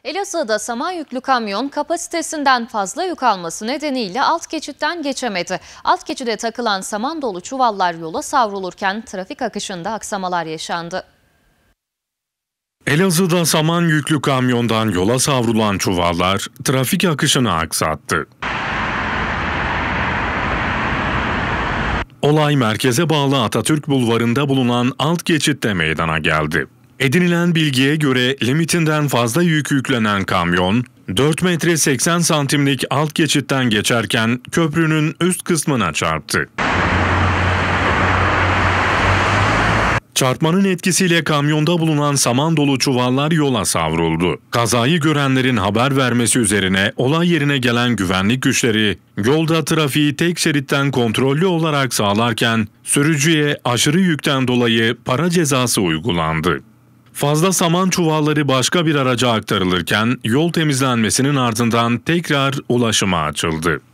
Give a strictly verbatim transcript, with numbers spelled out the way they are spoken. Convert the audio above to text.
Elazığ'da saman yüklü kamyon kapasitesinden fazla yük alması nedeniyle alt geçitten geçemedi. Alt geçide takılan saman dolu çuvallar yola savrulurken trafik akışında aksamalar yaşandı. Elazığ'da saman yüklü kamyondan yola savrulan çuvallar trafik akışını aksattı. Olay merkeze bağlı Atatürk Bulvarı'nda bulunan alt geçitte meydana geldi. Edinilen bilgiye göre limitinden fazla yük yüklenen kamyon, dört metre seksen santimlik alt geçitten geçerken köprünün üst kısmına çarptı. Çarpmanın etkisiyle kamyonda bulunan saman dolu çuvallar yola savruldu. Kazayı görenlerin haber vermesi üzerine olay yerine gelen güvenlik güçleri yolda trafiği tek şeritten kontrollü olarak sağlarken sürücüye aşırı yükten dolayı para cezası uygulandı. Fazla saman çuvalları başka bir araca aktarılırken yol temizlenmesinin ardından tekrar ulaşıma açıldı.